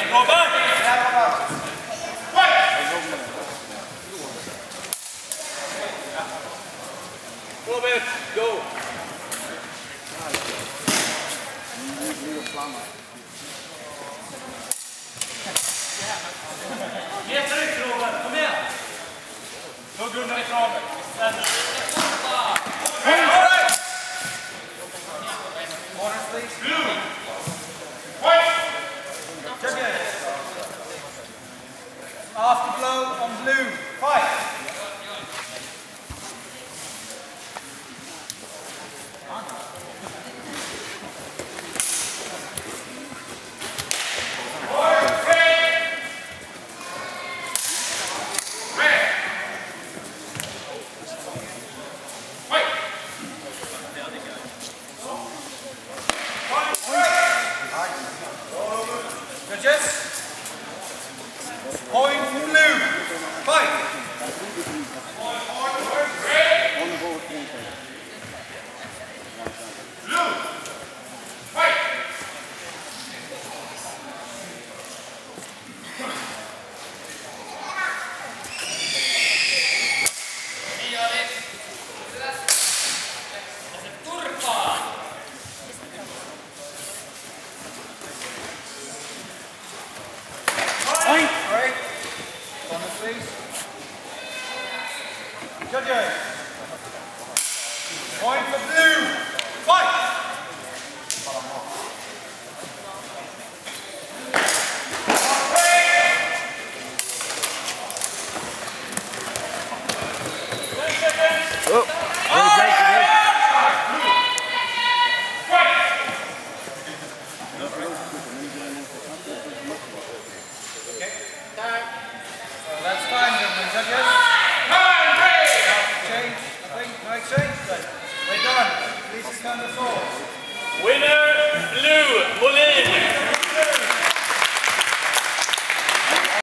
Robert, go! Mer tryck Robert, kom igen! Hugg undan i kraven. After blow on blue, fight! Judges, point for blue, fight! Blue, fight! Judges, point for blue, fight! Oh, That's time, gentlemen, judges. We're done. Please turn the floor. Winner, blue!